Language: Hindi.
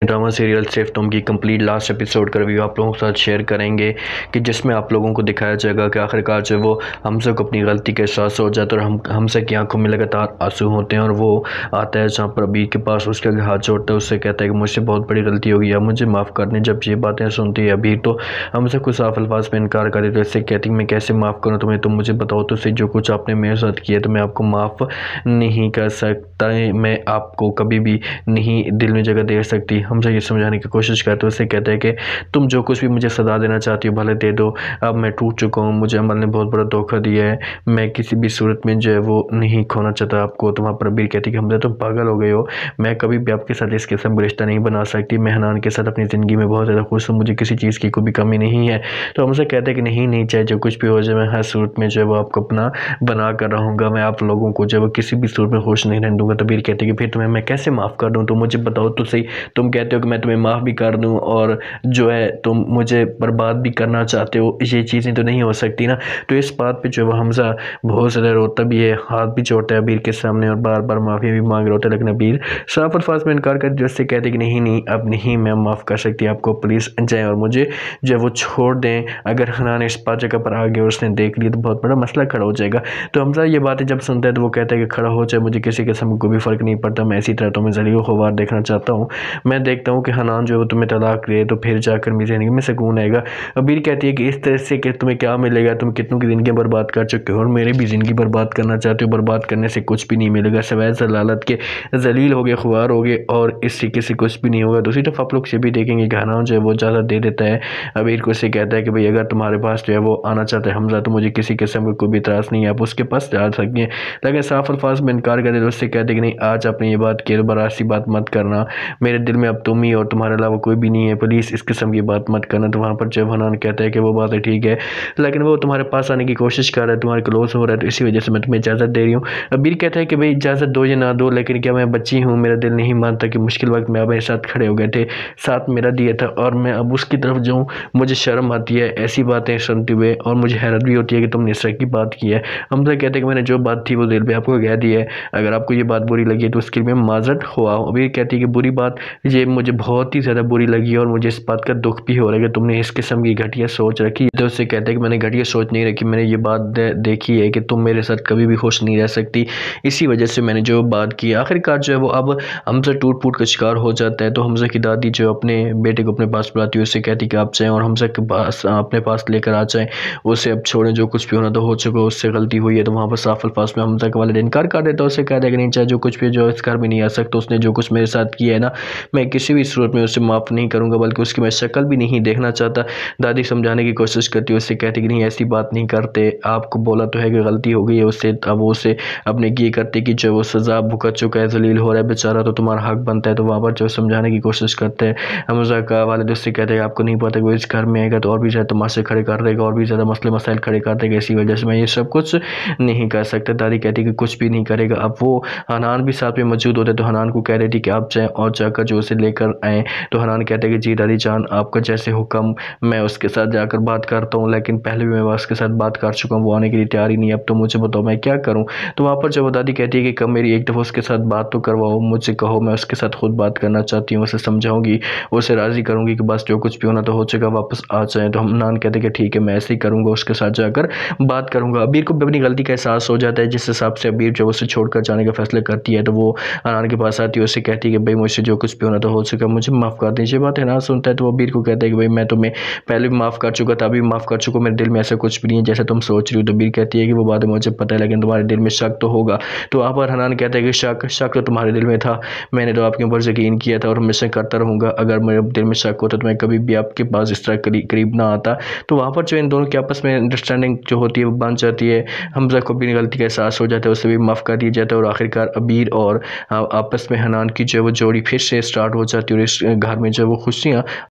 ड्रामा सीरियल सिर्फ तुम की कंप्लीट लास्ट एपिसोड का रिव्यू आप लोगों के साथ शेयर करेंगे कि जिसमें आप लोगों को दिखाया जाएगा कि आखिरकार जो वो हमसे को अपनी गलती के एहसास हो जाता है और हमसे की आंखों में लगातार आंसू होते हैं और वो आता है जहाँ पर अबीर के पास उसके आगे हाथ जोड़ता है, उससे कहता है कि मुझसे बहुत बड़ी गलती हो गई है, मुझे माफ़ कर दें। जब ये बातें सुनती है अबीर तो हमसे कुछ साफ अल्फाज में इनकार कर देती है। इससे कहती मैं कैसे माफ़ करूँ तुम्हें, तुम मुझे बताओ तो सही जो कुछ आपने मेरे साथ किया तो मैं आपको माफ़ नहीं कर सकता, मैं आपको कभी भी नहीं दिल में जगह दे सकती। हमसे ये समझाने की कोशिश करते उससे कहते हैं कि तुम जो कुछ भी मुझे सजा देना चाहती हो भले दे दो, अब मैं टूट चुका हूँ, मुझे अमल ने बहुत बड़ा धोखा दिया है, मैं किसी भी सूरत में जो है वो नहीं खोना चाहता आपको। तो वहाँ पर अबीर कहती कि हमसे तुम पागल हो गए हो, मैं कभी भी आपके साथ इस किस्म का रिश्ता नहीं बना सकती, मैं हनान के साथ अपनी ज़िंदगी में बहुत ज़्यादा खुश हूँ, मुझे किसी चीज़ की कोई भी कमी नहीं है। तो हमसे कहते हैं कि नहीं नहीं, चाहे जो कुछ भी हो जाए मैं हर सूरत में जो है वो आपको अपना बना कर रहूँगा, मैं आप लोगों को जो है वो किसी भी सूरत में खुश नहीं रहने दूँगा। तो अबीर कहती कि फिर तुम्हें मैं कैसे माफ़ कर दूँ, तो मुझे बताओ तो सही, तुम कहते हो कि मैं तुम्हें माफ़ भी कर दूं और जो है तुम मुझे बर्बाद भी करना चाहते हो, ये चीज़ें तो नहीं हो सकती ना। तो इस बात पे जो है हमज़ा बहुत ज़्यादा रोता भी है, हाथ भी जोड़ता है अबीर के सामने और बार बार माफ़ी भी मांग रहा होता है। लेकिन अबीर साफ अल्फाज में इनकार कर जैसे कहते कि नहीं नहीं अब नहीं मैं माफ़ कर सकती आपको, प्लीज़ जाएँ और मुझे जो है वो छोड़ दें। अगर हनान इस बात जगह पर आ गया और उसने देख लिया तो बहुत बड़ा मसला खड़ा हो जाएगा। तो हमज़ा ये बातें जब सुनता है तो वो कहता है कि खड़ा हो चाहे मुझे किसी किस्म को भी फ़र्क नहीं पड़ता, मैं इसी तरह तुम्हें ज़लील ख़वार देखना चाहता हूँ, मैं देखता हूँ कि हनान जो है वो तुम्हें तलाक दे तो फिर जाकर मेरी ज़िंदगी में सुकून आएगा। अबीर कहती है कि इस तरह से कि तुम्हें क्या मिलेगा, तुम कितनों की ज़िंदगी बर्बाद कर चुके हो और मेरी भी ज़िंदगी बर्बाद करना चाहते हो, बर्बाद करने से कुछ भी नहीं मिलेगा सिवाय ज़लालत के, ज़लील हो गए ख़वार हो गए और इससे किसी कुछ भी नहीं होगा। दूसरी तरफ आप लोग ये भी देखेंगे कि हनान जो है वो ज़्यादा दे देता है अबीर को, उससे कहता है कि भाई अगर तुम्हारे पास जो है वो आना चाहता है हमज़ा तो मुझे किसी किस्म का कोई भी इतराज़ नहीं है, आप उसके पास जा सकती हैं। लेकिन साफ अल्फाज में इनकार कर देते उससे कहते कि नहीं आज आपने ये बात की दोबारा ऐसी बात मत करना, मेरे दिल में अब तुम ही और तुम्हारे अलावा कोई भी नहीं है, प्लीज़ इस किस्म की बात मत करना। तो वहाँ पर जब हनान कहता है कि वो बात है ठीक है, लेकिन वो तुम्हारे पास आने की कोशिश कर रहा है, तुम्हारे क्लोज हो रहा है, तो इसी वजह से मैं तुम्हें इजाज़त दे रही हूँ। अबीर कहता है कि भाई इजाज़त दो या ना दो, लेकिन क्या मैं बच्ची हूँ, मेरा दिल नहीं मानता कि मुश्किल वक्त में आप मेरे साथ खड़े हो गए थे, साथ मेरा दिया था और मैं अब उसकी तरफ जाऊँ, मुझे शर्म आती है ऐसी बातें सुनते हुए और मुझे हैरत भी होती है कि तुमने इस तरह की बात की है। हमसे कहते हैं कि मैंने जो बात थी वो दिल पे आपको कह दी है, अगर आपको ये बात बुरी लगी है तो उसके लिए मैं माज़रत हुआ। अबीर कहती है कि बुरी बात ये मुझे बहुत ही ज़्यादा बुरी लगी और मुझे इस बात का दुख भी हो रहा है कि तुमने इस किस्म की घटिया सोच रखी। तो उससे कहते हैं कि मैंने घटिया सोच नहीं रखी, मैंने ये बात देखी है कि तुम मेरे साथ कभी भी खुश नहीं रह सकती, इसी वजह से मैंने जो बात की। आखिरकार जो है वो अब हमसे टूट फूट का शिकार हो जाता है। तो हमज़ा की दादी जो अपने बेटे को अपने पास बुलाती है उससे कहती कि आप जाएँ और हमज़ा के पास अपने पास लेकर आ जाएँ, उसे अब छोड़ें, जो कुछ भी होना तो हो चुका, उससे गलती हुई है। तो वहाँ पर साफ अल्फाज में हमज़ा के वालिद इनकार कर देता है, उससे कहता है कि नहीं चाहे जो कुछ भी जो इस घर में नहीं आ सकता, उसने जो कुछ मेरे साथ किया है ना, मैं किसी भी सूरत में उसे माफ़ नहीं करूँगा, बल्कि उसकी मैं शक्ल भी नहीं देखना चाहता। दादी समझाने की कोशिश करती है, उससे कहती कि नहीं ऐसी बात नहीं करते, आपको बोला तो है कि गलती हो गई है उससे, अब उसे अपने ये करते कि जो वो सज़ा भुगत चुका है, ज़लील हो रहा है बेचारा, तो तुम्हारा हक बनता है। तो वहाँ पर जो समझाने की कोशिश करते हैं हमज़ा का वालिद, उससे कहते हैं आपको नहीं पता कि वो इस घर में आएगा तो और भी ज़्यादा तमाशे खड़े कर देगा, और भी ज़्यादा मसले मसाइल खड़े कर देगा, इसी वजह से मैं ये सब कुछ नहीं कर सकता। दादी कहती कि कुछ भी नहीं करेगा। अब वो हनान भी साथ में मौजूद होते तो हनान को कह रही थी कि आप जाएँ और जाकर जो उसे लेकर आएँ। तो हनान कहते हैं कि जी दादी जान आपका जैसे हुक्म, मैं उसके साथ जाकर बात करता हूँ, लेकिन पहले भी मैं उसके साथ बात कर चुका हूँ, वो आने के लिए तैयार ही नहीं है, अब तो मुझे बताओ मैं क्या करूँ। तो वहाँ पर जब वो दादी कहती है कि कब मेरी एक दफ़ा उसके साथ बात तो करवाओ, मुझसे कहो, मैं उसके साथ खुद बात करना चाहती हूँ, उसे समझाऊँगी, उसे राज़ी करूँगी कि बस जो कुछ भी होना तो हो चुका, वापस आ जाएँ। तो हनान कहते हैं कि ठीक है मैं ऐसे ही करूँगा, उसके साथ जाकर बात करूँगा। अबीर को भी अपनी गलती का एहसास हो जाता है, जिस हिसाब से अबीर जब उसे छोड़कर जाने का फैसला करती है तो वो हनान के पास आती है, उससे कहती है कि भाई मुझसे जो कुछ भी होना तो हो चुका, मुझे माफ़ कर दीजिए। बात हनान सुनता है तो वो अबीर को कहता है कि भाई मैं तुम्हें पहले भी माफ़ कर चुका था, अभी भी माफ़ कर चुका हूँ, मेरे दिल में ऐसा कुछ भी नहीं है जैसा तुम सोच रही हो। तो अबीर कहती है कि वो बात मुझे पता है, लेकिन तुम्हारे दिल में शक तो होगा। तो वहाँ पर हनान कहता है कि शक तो तुम्हारे दिल में था, मैंने तो आपके ऊपर यकीन किया था और हमेशा करता रहूँगा, अगर मेरे दिल में शक होता तो मैं कभी भी आपके पास इस तरह करीब ना आता। तो वहाँ पर जो इन दोनों के आपस में अंडरस्टैंडिंग जो होती है वो बन जाती है, हमज़ा को अपनी गलती का एहसास हो जाता है, उसे भी माफ़ कर दिया जाता है और आखिरकार अबीर और आपस में हनान की जो है वो जोड़ी फिर से स्टार्ट हो जाती है और इस घर में जो है वो खुशियाँ